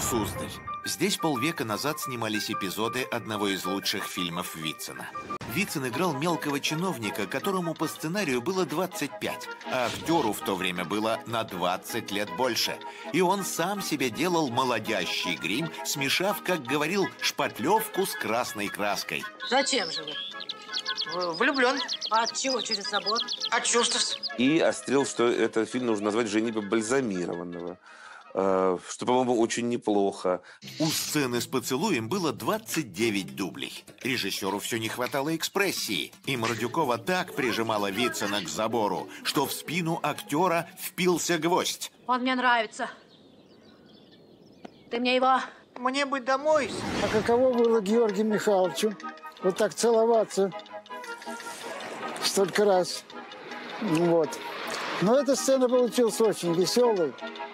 Суздаль. Здесь полвека назад снимались эпизоды одного из лучших фильмов Вицина. Вицин играл мелкого чиновника, которому по сценарию было 25, а актеру в то время было на 20 лет больше. И он сам себе делал молодящий грим, смешав, как говорил, шпатлевку с красной краской. Зачем же вы? Влюблен. А от чего через забор? От чувств. И острел, что этот фильм нужно назвать «Женитьба бальзамированного», что, по-моему, очень неплохо. У сцены с поцелуем было 29 дублей. Режиссеру все не хватало экспрессии. И Мордюкова так прижимала Вицина к забору, что в спину актера впился гвоздь. Он мне нравится. Ты мне его... Мне бы домой. А каково было Георгию Михайловичу вот так целоваться столько раз? Вот. Но эта сцена получилась очень веселой.